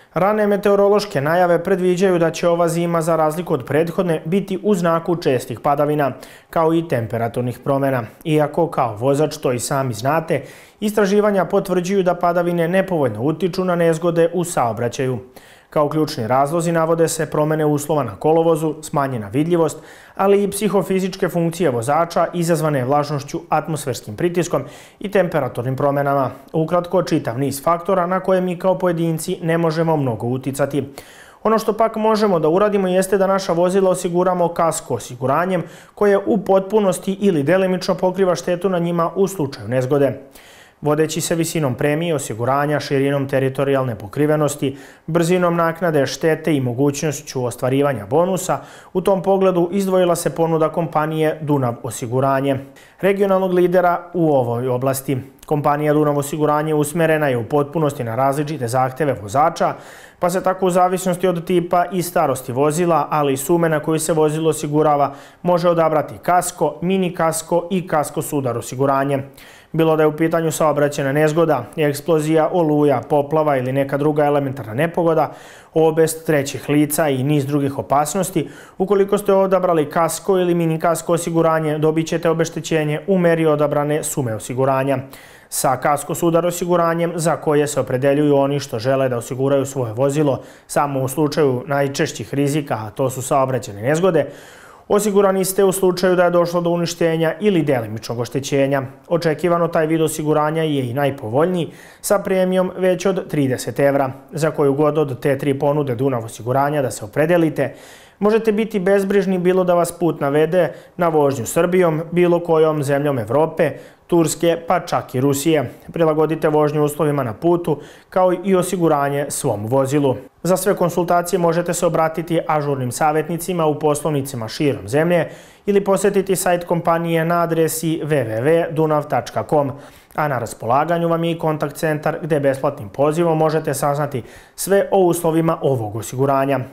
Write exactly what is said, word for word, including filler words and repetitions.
Rane meteorološke najave predviđaju da će ova zima, za razliku od prethodne, biti u znaku čestih padavina, kao i temperaturnih promjena. Iako, kao vozač, to i sami znate, istraživanja potvrđuju da padavine nepovoljno utiču na nezgode u saobraćaju. Kao ključni razlozi navode se promjene uslova na kolovozu, smanjena vidljivost, ali i psihofizičke funkcije vozača izazvane vlažnošću, atmosferskim pritiskom i temperaturnim promjenama. Ukratko, čitav niz faktora na koje mi kao pojedinci ne možemo mnogo uticati. Ono što pak možemo da uradimo jeste da naša vozila osiguramo kasko osiguranjem koje u potpunosti ili delimično pokriva štetu na njima u slučaju nezgode. Vodeći se visinom premije osiguranja, širinom teritorijalne pokrivenosti, brzinom naknade štete i mogućnošću ostvarivanja bonusa, u tom pogledu izdvojila se ponuda kompanije Dunav osiguranje, regionalnog lidera u ovoj oblasti. Kompanija Dunav osiguranje usmerena je u potpunosti na različite zahteve vozača, pa se tako u zavisnosti od tipa i starosti vozila, ali i sume na koju se vozilo osigurava, može odabrati kasko, mini kasko i kasko sudar osiguranje. Bilo da je u pitanju saobraćajna nezgoda, eksplozija, oluja, poplava ili neka druga elementarna nepogoda, obest trećih lica i niz drugih opasnosti, ukoliko ste odabrali kasko ili mini kasko osiguranje, dobit ćete obeštećenje u meri odabrane sume osiguranja. Sa kasko sudar osiguranjem, za koje se opredeljuju oni što žele da osiguraju svoje vozilo samo u slučaju najčešćih rizika, a to su saobraćajne nezgode, osigurani ste u slučaju da je došlo do uništenja ili delimičnog oštećenja. Očekivano taj vid osiguranja je i najpovoljniji, sa premijom već od trideset evra. Za koju god od te tri ponude Dunav osiguranja da se opredelite, možete biti bezbrižni bilo da vas put navede na vožnju Srbijom, bilo kojom zemljom Evrope, Turske, pa čak i Rusije. Prilagodite vožnju uslovima na putu, kao i osiguranje svom vozilu. Za sve konsultacije možete se obratiti ažurnim savjetnicima u poslovnicima širom zemlje ili posjetiti sajt kompanije na adresi w w w tačka dunav tačka com, a na raspolaganju vam je i kontakt centar gde besplatnim pozivom možete saznati sve o uslovima ovog osiguranja.